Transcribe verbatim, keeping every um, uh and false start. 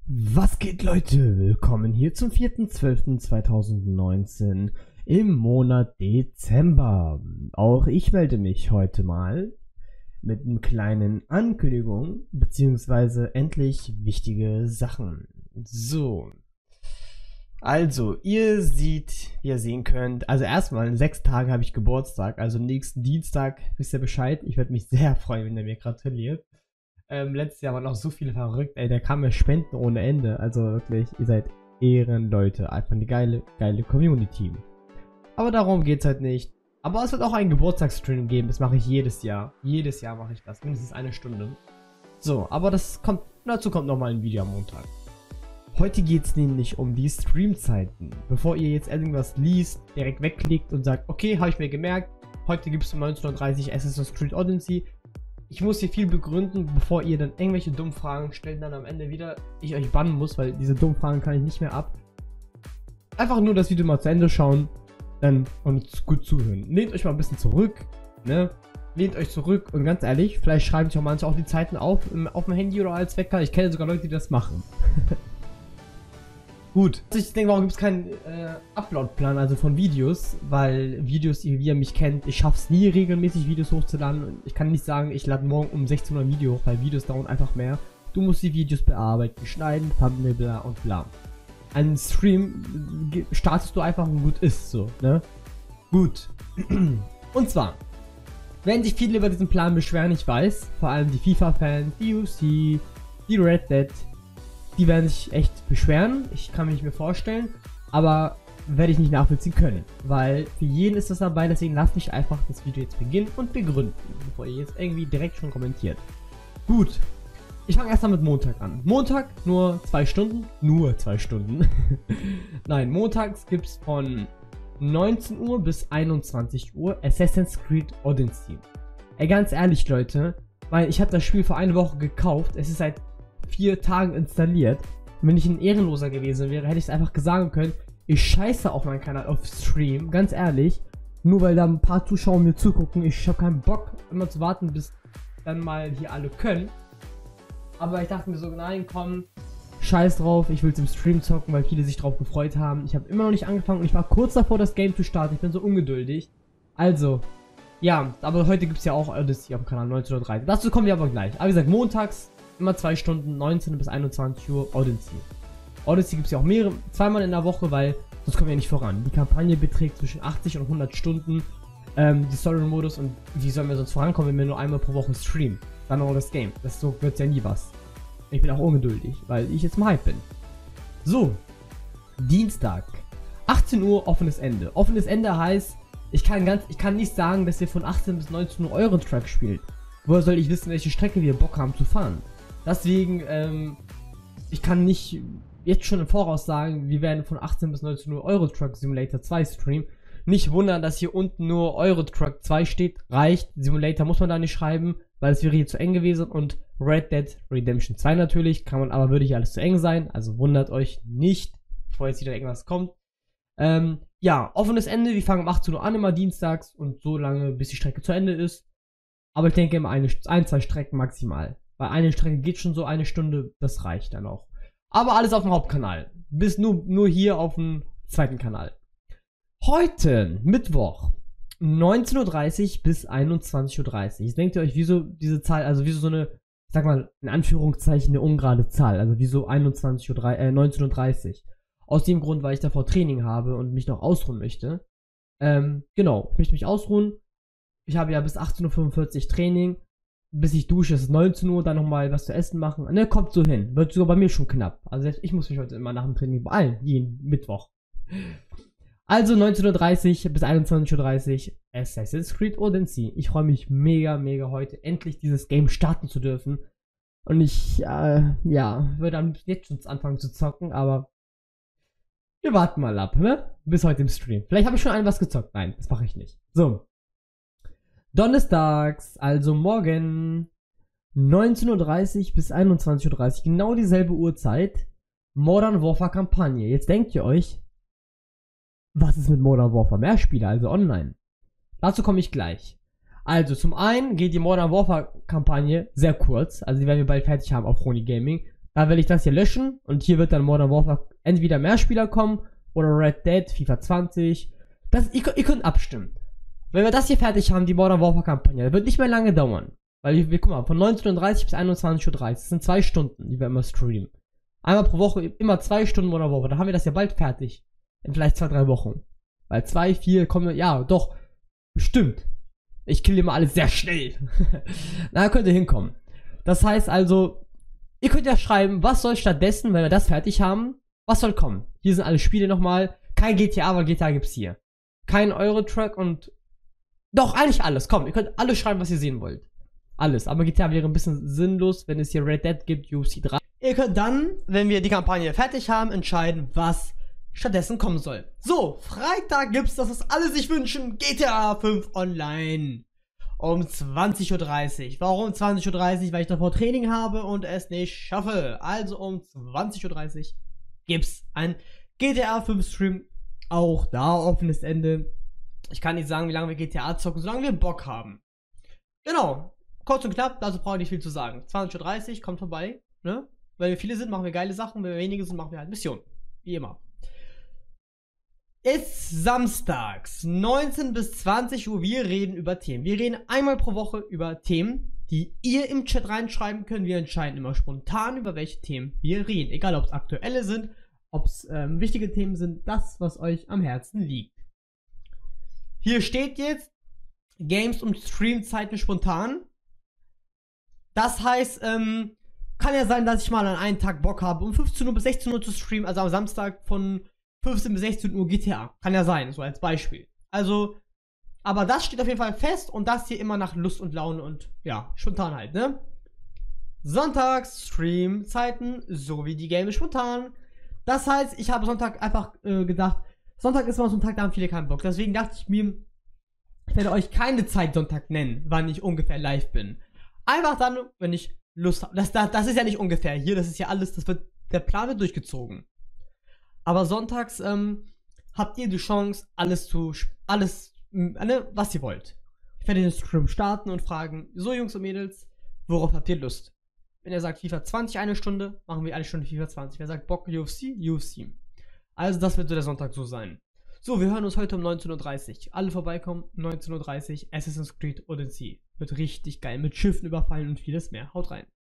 Was geht, Leute? Willkommen hier zum vierten zwölften zweitausendneunzehn im Monat Dezember. Auch ich melde mich heute mal mit einer kleinen Ankündigung, beziehungsweise endlich wichtige Sachen. So. Also, ihr seht, wie ihr sehen könnt, also erstmal in sechs Tagen habe ich Geburtstag, also nächsten Dienstag, wisst ihr Bescheid. Ich werde mich sehr freuen, wenn ihr mir gratuliert. Ähm, letztes Jahr waren noch so viele verrückt, ey, da kamen mir Spenden ohne Ende. Also wirklich, ihr seid Ehrenleute. Einfach eine geile, geile Community. Aber darum geht's halt nicht. Aber es wird auch einen Geburtstagsstream geben, das mache ich jedes Jahr. Jedes Jahr mache ich das, mindestens eine Stunde. So, aber das kommt, dazu kommt nochmal ein Video am Montag. Heute geht's nämlich um die Streamzeiten. Bevor ihr jetzt irgendwas liest, direkt wegklickt und sagt, okay, habe ich mir gemerkt, heute gibt es um neunzehn Uhr dreißig Assassin's Creed Odyssey. Ich muss hier viel begründen, bevor ihr dann irgendwelche dummen Fragen stellt, dann am Ende wieder ich euch bannen muss, weil diese dummen Fragen kann ich nicht mehr ab. Einfach nur das Video mal zu Ende schauen, dann und gut zuhören. Lehnt euch mal ein bisschen zurück, ne? Lehnt euch zurück und ganz ehrlich, vielleicht schreiben sich auch manche auch die Zeiten auf, auf dem Handy oder als Wecker. Ich kenne sogar Leute, die das machen. Gut. Ich denke, warum gibt es keinen äh, Upload-Plan, also von Videos, weil Videos, wie ihr mich kennt, ich schaffe es nie regelmäßig Videos hochzuladen und ich kann nicht sagen, ich lade morgen um sechzehn Uhr ein Video hoch, weil Videos dauern einfach mehr. Du musst die Videos bearbeiten, schneiden, Thumbnail, bla und bla. Ein Stream startest du einfach und gut ist so, ne? Gut. Und zwar werden sich viele über diesen Plan beschweren, ich weiß, vor allem die FIFA-Fans, die U F C, die Red Dead. Die werden sich echt beschweren, ich kann mich mir vorstellen, aber werde ich nicht nachvollziehen können, weil für jeden ist das dabei, deswegen lasst mich einfach das Video jetzt beginnen und begründen, bevor ihr jetzt irgendwie direkt schon kommentiert. Gut, ich fange erst mal mit Montag an. Montag nur zwei Stunden, nur zwei Stunden. Nein, montags gibt es von neunzehn Uhr bis einundzwanzig Uhr Assassin's Creed Odyssey. Ey, ganz ehrlich, Leute, weil ich habe das Spiel vor einer Woche gekauft, es ist seit vier Tagen installiert. Und wenn ich ein Ehrenloser gewesen wäre, hätte ich es einfach sagen können, ich scheiße auf meinen Kanal auf Stream, ganz ehrlich, nur weil da ein paar Zuschauer mir zugucken, ich habe keinen Bock immer zu warten, bis dann mal hier alle können. Aber ich dachte mir so, nein, komm, scheiß drauf, ich will es im Stream zocken, weil viele sich drauf gefreut haben. Ich habe immer noch nicht angefangen und ich war kurz davor, das Game zu starten, ich bin so ungeduldig. Also, ja, aber heute gibt es ja auch Odyssey auf dem Kanal neunzehn Uhr dreißig. Dazu kommen wir aber gleich. Aber wie gesagt, montags immer zwei Stunden, neunzehn bis einundzwanzig Uhr Odyssey. Odyssey gibt es ja auch mehrere, zweimal in der Woche, weil sonst kommen wir ja nicht voran. Die Kampagne beträgt zwischen achtzig und hundert Stunden, ähm, die Story-Modus, und wie sollen wir sonst vorankommen, wenn wir nur einmal pro Woche streamen? Dann auch das Game. Das so wird ja nie was. Ich bin auch ungeduldig, weil ich jetzt im Hype bin. So, Dienstag, achtzehn Uhr offenes Ende. Offenes Ende heißt, ich kann ganz, ich kann nicht sagen, dass ihr von achtzehn bis neunzehn Uhr euren Track spielt. Woher soll ich wissen, welche Strecke wir Bock haben zu fahren? Deswegen, ähm, ich kann nicht jetzt schon im Voraus sagen, wir werden von achtzehn bis neunzehn Uhr Euro Truck Simulator zwei streamen. Nicht wundern, dass hier unten nur Euro Truck zwei steht, reicht. Simulator muss man da nicht schreiben, weil es wäre hier zu eng gewesen. Und Red Dead Redemption zwei natürlich, kann man, aber würde hier alles zu eng sein. Also wundert euch nicht, bevor jetzt wieder irgendwas kommt. Ähm, ja, offenes Ende, wir fangen um achtzehn Uhr an, immer dienstags und so lange, bis die Strecke zu Ende ist. Aber ich denke immer eine, ein, zwei Strecken maximal. Weil eine Strecke geht schon so eine Stunde, das reicht dann auch. Aber alles auf dem Hauptkanal. Bis nur, nur hier auf dem zweiten Kanal. Heute, Mittwoch, neunzehn Uhr dreißig bis einundzwanzig Uhr dreißig. Jetzt denkt ihr euch, wieso diese Zahl, also wieso so eine, ich sag mal, in Anführungszeichen eine ungerade Zahl. Also wieso einundzwanzig Uhr, äh, neunzehn Uhr dreißig. Aus dem Grund, weil ich davor Training habe und mich noch ausruhen möchte. Ähm, genau, ich möchte mich ausruhen. Ich habe ja bis achtzehn Uhr fünfundvierzig Training. Bis ich dusche, ist es neunzehn Uhr, dann nochmal was zu essen machen. Ne, kommt so hin. Wird sogar bei mir schon knapp. Also selbst ich muss mich heute immer nach dem Training beeilen. Jeden Mittwoch. Also neunzehn Uhr dreißig bis einundzwanzig Uhr dreißig Assassin's Creed Odyssey. Ich freue mich mega, mega heute endlich dieses Game starten zu dürfen. Und ich, äh, ja, würde dann jetzt schon anfangen zu zocken, aber wir warten mal ab, ne? Bis heute im Stream. Vielleicht habe ich schon ein was gezockt. Nein, das mache ich nicht. So. Donnerstags, also morgen, neunzehn Uhr dreißig bis einundzwanzig Uhr dreißig, genau dieselbe Uhrzeit, Modern Warfare Kampagne. Jetzt denkt ihr euch, was ist mit Modern Warfare Mehrspieler, also online? Dazu komme ich gleich. Also zum einen geht die Modern Warfare Kampagne sehr kurz, also die werden wir bald fertig haben auf Roni Gaming. Da will ich das hier löschen und hier wird dann Modern Warfare entweder mehr Spieler kommen oder Red Dead, FIFA zwanzig. Das, ihr, ihr könnt abstimmen. Wenn wir das hier fertig haben, die Modern Warfare Kampagne, das wird nicht mehr lange dauern. Weil wir, wir guck mal, von neunzehn Uhr dreißig bis einundzwanzig Uhr dreißig, das sind zwei Stunden, die wir immer streamen. Einmal pro Woche, immer zwei Stunden Modern Warfare, dann haben wir das ja bald fertig. In vielleicht zwei, drei Wochen. Weil zwei, vier kommen, ja, doch, bestimmt. Ich kill immer alles sehr schnell. Da könnt ihr hinkommen. Das heißt also, ihr könnt ja schreiben, was soll stattdessen, wenn wir das fertig haben, was soll kommen? Hier sind alle Spiele nochmal. Kein G T A, weil G T A gibt's hier. Kein Euro-Truck und... Doch, eigentlich alles. Komm, ihr könnt alles schreiben, was ihr sehen wollt. Alles. Aber G T A wäre ein bisschen sinnlos, wenn es hier Red Dead gibt, U F C drei. Ihr könnt dann, wenn wir die Kampagne fertig haben, entscheiden, was stattdessen kommen soll. So, Freitag gibt's, das ist alle sich wünschen, G T A fünf Online. Um zwanzig Uhr dreißig. Warum zwanzig Uhr dreißig? Weil ich davor Training habe und es nicht schaffe. Also um zwanzig Uhr dreißig gibt's ein G T A fünf Stream. Auch da offenes Ende. Ich kann nicht sagen, wie lange wir G T A zocken, solange wir Bock haben. Genau. Kurz und knapp, also brauche ich nicht viel zu sagen. zwanzig Uhr dreißig, kommt vorbei. Ne? Wenn wir viele sind, machen wir geile Sachen. Wenn wir wenige sind, machen wir halt Missionen. Wie immer. Ist samstags, neunzehn bis zwanzig Uhr, wir reden über Themen. Wir reden einmal pro Woche über Themen, die ihr im Chat reinschreiben könnt. Wir entscheiden immer spontan, über welche Themen wir reden. Egal, ob es aktuelle sind, ob es ähm, wichtige Themen sind, das, was euch am Herzen liegt. Hier steht jetzt, Games und Streamzeiten spontan. Das heißt, ähm, kann ja sein, dass ich mal an einen Tag Bock habe, um fünfzehn Uhr bis sechzehn Uhr zu streamen, also am Samstag von fünfzehn bis sechzehn Uhr G T A. Kann ja sein, so als Beispiel. Also, aber das steht auf jeden Fall fest und das hier immer nach Lust und Laune und ja, spontan halt, ne? Sonntags Streamzeiten sowie die Games spontan. Das heißt, ich habe Sonntag einfach äh, gedacht, Sonntag ist mal so ein Tag, da haben viele keinen Bock. Deswegen dachte ich mir, ich werde euch keine Zeit Sonntag nennen, wann ich ungefähr live bin. Einfach dann, wenn ich Lust habe. Das, das, das ist ja nicht ungefähr hier, das ist ja alles, das wird, der Plan wird durchgezogen. Aber sonntags ähm, habt ihr die Chance, alles zu, alles, äh, was ihr wollt. Ich werde den Stream starten und fragen, so Jungs und Mädels, worauf habt ihr Lust? Wenn ihr sagt FIFA zwanzig eine Stunde, machen wir eine Stunde FIFA zwanzig. Wer sagt Bock U F C, U F C. Also das wird so der Sonntag so sein. So, wir hören uns heute um neunzehn Uhr dreißig. Alle vorbeikommen, neunzehn Uhr dreißig, Assassin's Creed Odyssey. Wird richtig geil, mit Schiffen überfallen und vieles mehr. Haut rein.